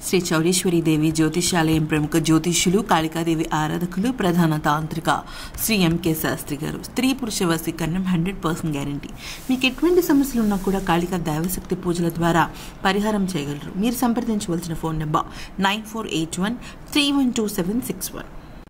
శ్రీ చౌడేశ్వరి దేవి జ్యోతిషాలయం ప్రముఖ జ్యోతిష్యులు కాళికాదేవి ఆరాధకులు ప్రధాన తాంత్రిక శ్రీ ఎంకే శాస్త్రి గారు. స్త్రీ పురుష వశీకరణం 100% గ్యారంటీ. మీకు ఎటువంటి సమస్యలు ఉన్నా కూడా కాళికా దైవశక్తి పూజల ద్వారా పరిహారం చేయగలరు. మీరు సంప్రదించవలసిన phone number 9481312761.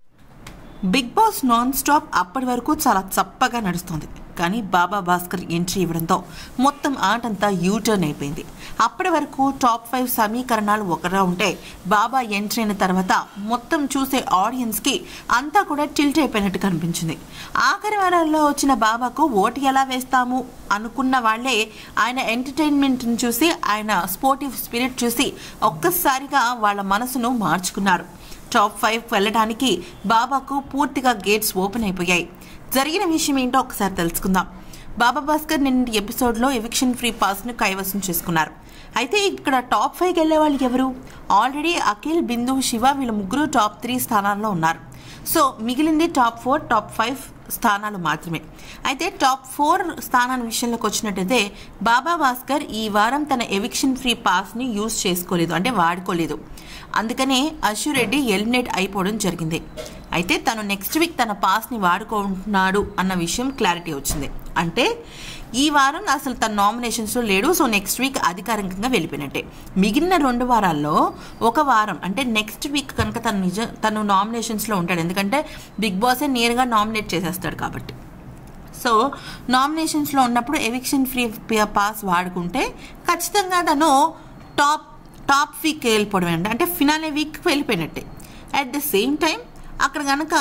Bigg Boss non stop అప్పటి వరకు చాలా చప్పగా నడుస్తుంది. కానీ బాబా భాస్కర్ ఎంట్రీ ఇవ్వడంతో మొత్తం ఆటంతా యూటర్న్ అయిపోయింది. అప్పటి వరకు టాప్ 5 సమీకరణాలు ఒకలా ఉంటే బాబా ఎంట్రీ అయిన తర్వాత మొత్తం చూసే ఆడియన్స్కి అంతా కూడా టిల్ట్ అయిపోయినట్టు కనిపించింది. ఆఖరి వారాల్లో వచ్చిన బాబాకు ఓటు ఎలా వేస్తాము అనుకున్న వాళ్లే ఆయన ఎంటర్టైన్మెంట్ని చూసి, ఆయన స్పోర్టివ్ స్పిరిట్ చూసి ఒక్కసారిగా వాళ్ళ మనసును మార్చుకున్నారు. టాప్ 5 వెళ్ళడానికి బాబాకు పూర్తిగా గేట్స్ ఓపెన్ అయిపోయాయి. జరిగిన విషయం ఏంటో ఒకసారి తెలుసుకుందాం. బాబా భాస్కర్ నిన్నటి ఎపిసోడ్లో ఎవిక్షన్ ఫ్రీ పాస్ను కైవసం చేసుకున్నారు. అయితే ఇక్కడ టాప్ 5కి వెళ్ళే వాళ్ళు ఎవరు? ఆల్రెడీ అఖిల్, బిందు, శివ వీళ్ళ ముగ్గురు టాప్ 3 స్థానాల్లో ఉన్నారు. సో మిగిలింది టాప్ 4, టాప్ 5 స్థానాలు మాత్రమే. అయితే టాప్ 4 స్థానాల విషయంలోకి వచ్చినట్టయితే బాబా భాస్కర్ ఈ వారం తన ఎవిక్షన్ ఫ్రీ పాస్ని యూజ్ చేసుకోలేదు, అంటే వాడుకోలేదు. అందుకనే అశు రెడ్డి ఎలిమినేట్ అయిపోవడం జరిగింది. అయితే తను నెక్స్ట్ వీక్ తన పాస్ని వాడుకుంటున్నాడు అన్న విషయం క్లారిటీ వచ్చింది. అంటే ఈ వారం అసలు తన నామినేషన్స్లో లేడు. సో నెక్స్ట్ వీక్ అధికారికంగా వెళ్ళిపోయినట్టే. మిగిలిన 2 వారాల్లో ఒక వారం అంటే నెక్స్ట్ వీక్ కనుక తను నామినేషన్స్లో ఉంటాడు. ఎందుకంటే బిగ్ బాసే నేరుగా నామినేట్ చేసేస్తాడు కాబట్టి. సో నామినేషన్స్లో ఉన్నప్పుడు ఎవిక్షన్ ఫ్రీ పాస్ వాడుకుంటే ఖచ్చితంగా తను టాప్ వీక్ వెళ్ళిపోవడం అంటే ఫినాలే వీక్ వెళ్ళిపోయినట్టే. అట్ ద సేమ్ టైం అక్కడ కనుక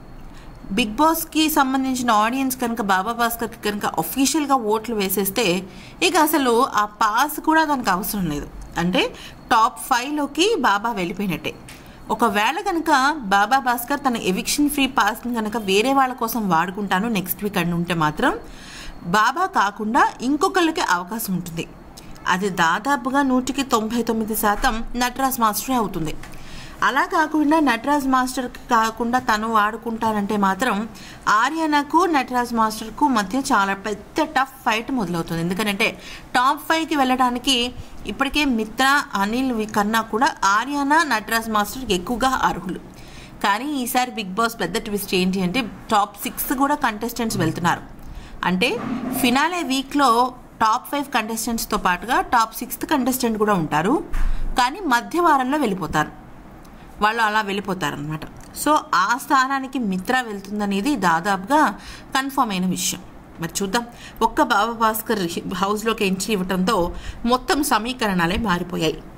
బిగ్ బాస్కి సంబంధించిన ఆడియన్స్ కనుక బాబా భాస్కర్కి కనుక అఫీషియల్గా ఓట్లు వేసేస్తే ఇక అసలు ఆ పాస్ కూడా దానికి అవసరం లేదు. అంటే టాప్ 5లోకి బాబా వెళ్ళిపోయినట్టే. ఒకవేళ కనుక బాబా భాస్కర్ తన ఎవిక్షన్ ఫ్రీ పాస్ని కనుక వేరే వాళ్ళ కోసం వాడుకుంటాను నెక్స్ట్ వీక్ అని ఉంటే మాత్రం బాబా కాకుండా ఇంకొకళ్ళకి అవకాశం ఉంటుంది. అది దాదాపుగా 99% నటరాజ్ మాస్టరే అవుతుంది. అలా కాకుండా నటరాజ్ మాస్టర్ కాకుండా తను వాడుకుంటానంటే మాత్రం ఆర్యనకు నటరాజ్ మాస్టర్కు మధ్య చాలా పెద్ద టఫ్ ఫైట్ మొదలవుతుంది. ఎందుకంటే టాప్ 5కి వెళ్ళడానికి ఇప్పటికే మిత్ర, అనిల్ కన్నా కూడా ఆర్యన, నటరాజ్ మాస్టర్ ఎక్కువగా అర్హులు. కానీ ఈసారి బిగ్ బాస్ పెద్ద ట్విస్ట్ ఏంటి అంటే టాప్ 6 కూడా కంటెస్టెంట్స్ వెళ్తున్నారు. అంటే ఫినాలే వీక్లో టాప్ 5 కంటెస్టెంట్స్తో పాటుగా టాప్ 6th కంటెస్టెంట్ కూడా ఉంటారు. కానీ మధ్య వారంలో వెళ్ళిపోతారు, వాళ్ళు అలా వెళ్ళిపోతారనమాట. సో ఆ స్థానానికి మిత్ర వెళ్తుందనేది దాదాపుగా కన్ఫర్మ్ అయిన విషయం. మరి చూద్దాం. ఒక్క బాబా భాస్కర్ హౌస్లోకి ఎంట్రీ ఇవ్వడంతో మొత్తం సమీకరణాలే మారిపోయాయి.